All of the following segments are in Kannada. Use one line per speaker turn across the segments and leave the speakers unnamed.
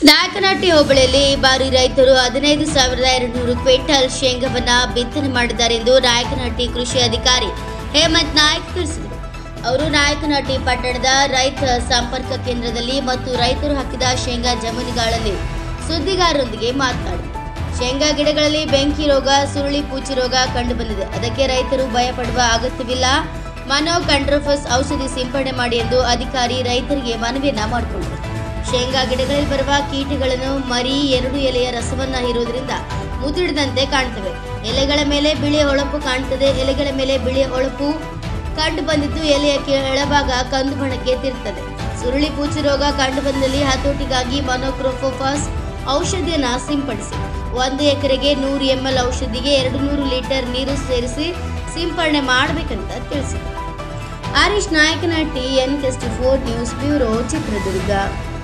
ನಾಯಕನಹಟ್ಟಿ ಹೋಬಳಿಯಲ್ಲಿ ಈ ಬಾರಿ ರೈತರು 15,200 ಕ್ವಿಂಟಲ್ ಶೇಂಗಾವನ್ನು ಬಿತ್ತನೆ ಮಾಡಿದ್ದಾರೆ ಎಂದು ನಾಯಕನಹಟ್ಟಿ ಕೃಷಿ ಅಧಿಕಾರಿ ಹೇಮಂತ್ ನಾಯ್ಕ್ ತಿಳಿಸಿದರು. ಅವರು ನಾಯಕನಹಟ್ಟಿ ಪಟ್ಟಣದ ರೈತ ಸಂಪರ್ಕ ಕೇಂದ್ರದಲ್ಲಿ ಮತ್ತು ರೈತರು ಹಾಕಿದ ಶೇಂಗಾ ಜಮೀನುಗಳಲ್ಲಿ ಸುದ್ದಿಗಾರರೊಂದಿಗೆ ಮಾತನಾಡಿದರು. ಶೇಂಗಾ ಗಿಡಗಳಲ್ಲಿ ಬೆಂಕಿ ರೋಗ, ಸುರುಳಿ ಪೂಚಿ ರೋಗ ಕಂಡುಬಂದಿದೆ. ಅದಕ್ಕೆ ರೈತರು ಭಯಪಡುವ ಅಗತ್ಯವಿಲ್ಲ. ಮನೋ ಕಂಟ್ರೋಫಸ್ ಔಷಧಿ ಸಿಂಪಡಣೆ ಮಾಡಿ ಎಂದು ಅಧಿಕಾರಿ ರೈತರಿಗೆ ಮನವಿಯನ್ನ ಮಾಡಿಕೊಂಡರು. ಶೇಂಗಾ ಗಿಡಗಳಲ್ಲಿ ಬರುವ ಕೀಟಗಳನ್ನು ಮರಿ 2 ಎಲೆಯ ರಸವನ್ನ ಹೀರುವುದರಿಂದ ಮುದುಡಿದಂತೆ ಕಾಣುತ್ತವೆ. ಎಲೆಗಳ ಮೇಲೆ ಬಿಳಿಯ ಹೊಳಪು ಕಾಣುತ್ತದೆ. ಎಲೆಗಳ ಮೇಲೆ ಬಿಳಿಯ ಹೊಳಪು ಕಂಡು ಬಂದಿದ್ದು ಎಲೆಯ ಕೆಳಭಾಗ ಕಂದು ಬಣ್ಣಕ್ಕೆ ತಿರುತ್ತದೆ. ಸುರುಳಿ ಪೂಚಿ ರೋಗ ಕಂಡು ಬಂದಲ್ಲಿ ಹತೋಟಿಗಾಗಿ ಮನೋಕ್ರೋಫೋಫಾಸ್ ಔಷಧಿಯನ್ನ ಸಿಂಪಡಿಸಿ. 1 ಎಕರೆಗೆ 100 ml ಔಷಧಿಗೆ 200 ಲೀಟರ್ ನೀರು ಸೇರಿಸಿ ಸಿಂಪಡಣೆ ಮಾಡಬೇಕಂತ ತಿಳಿಸಿದರು. Harish Nayakanahatti, NK4 news bureau, Chitradurga.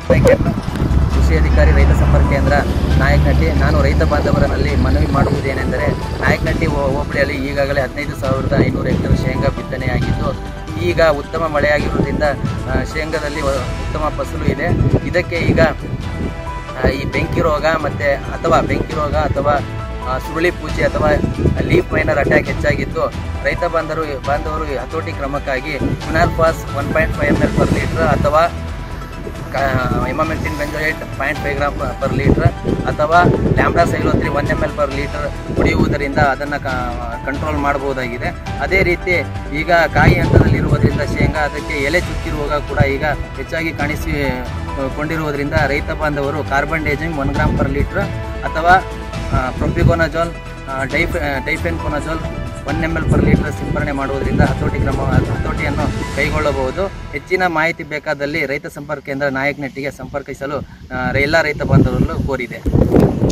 ಕೃಷಿ ಅಧಿಕಾರಿ ರೈತ ಸಂಪರ್ಕ ಕೇಂದ್ರ ನಾಯಕನಹಟ್ಟಿ. ನಾನು ರೈತ ಬಾಂಧವರಲ್ಲಿ ಮನವಿ ಮಾಡುವುದೇನೆಂದರೆ, ನಾಯಕನಹಟ್ಟಿ ಹೋಬಳಿಯಲ್ಲಿ ಈಗಾಗಲೇ 15,500 ಹೆಕ್ಟೇರ್ ಶೇಂಗಾ ಬಿತ್ತನೆಯಾಗಿದ್ದು, ಈಗ ಉತ್ತಮ ಮಳೆಯಾಗಿರುವುದರಿಂದ ಶೇಂಗಾದಲ್ಲಿ ಉತ್ತಮ ಫಸಲು ಇದೆ. ಇದಕ್ಕೆ ಈಗ ಈ ಬೆಂಕಿ ರೋಗ ಅಥವಾ ಸುರುಳಿ ಪೂಚಿ ಅಥವಾ ಲೀಫ್ ಮೈನರ್ ಅಟ್ಯಾಕ್ ಹೆಚ್ಚಾಗಿದ್ದು, ರೈತ ಬಾಂಧವರು ಹತೋಟಿ ಕ್ರಮಕ್ಕಾಗಿ ಕ್ವಿನಾಲ್ಪಾಸ್ 1.5 ml per ಲೀಟರ್ ಅಥವಾ emamectin benzoate 0.5 gram per litre ಅಥವಾ lambda cyhalothrin 1 ml per litre ಕುಡಿಯುವುದರಿಂದ ಅದನ್ನು ಕಂಟ್ರೋಲ್ ಮಾಡಬಹುದಾಗಿದೆ. ಅದೇ ರೀತಿ ಈಗ ಕಾಯಿ ಹಂತದಲ್ಲಿರುವುದರಿಂದ ಶೇಂಗಾ ಅದಕ್ಕೆ ಎಲೆ ಚುಕ್ಕಿ ರೋಗ ಕೂಡ ಈಗ ಹೆಚ್ಚಾಗಿ ಕಾಣಿಸಿಕೊಂಡಿರುವುದರಿಂದ ರೈತ ಬಾಂಧವರು carbendazim 1 gram per litre ಅಥವಾ propiconazole difenoconazole 1 ml per litre ಸಿಂಪರಣೆ ಮಾಡುವುದರಿಂದ ಹತೋಟಿಯನ್ನು ಕೈಗೊಳ್ಳಬಹುದು. ಹೆಚ್ಚಿನ ಮಾಹಿತಿ ಬೇಕಾದಲ್ಲಿ ರೈತ ಸಂಪರ್ಕ ಕೇಂದ್ರ ನಾಯಕನಹಟ್ಟಿಗೆ ಸಂಪರ್ಕಿಸಲು ಎಲ್ಲ ರೈತ ಬಾಂಧವರನ್ನು ಕೋರಿದೆ.